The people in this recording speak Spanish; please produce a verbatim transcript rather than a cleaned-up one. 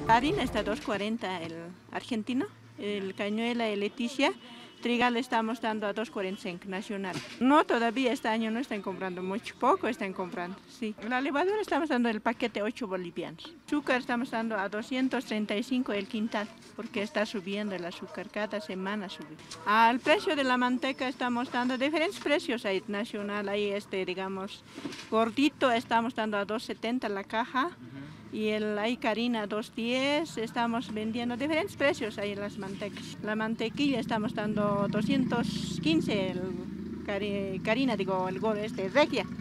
Harina está dos cuarenta el argentino, el cañuela y Leticia. Trigal estamos dando a dos cuarenta y cinco nacional. No, todavía este año no están comprando mucho, poco están comprando, sí. La levadura estamos dando el paquete ocho bolivianos. Azúcar estamos dando a doscientos treinta y cinco el quintal, porque está subiendo el azúcar, cada semana sube. Al precio de la manteca estamos dando diferentes precios, hay nacional, hay este, digamos, gordito estamos dando a dos setenta la caja. Y el hay carina dos diez, estamos vendiendo diferentes precios ahí las mantecas. La mantequilla estamos dando doscientos quince, el cari, carina, digo, el gordo este, regia.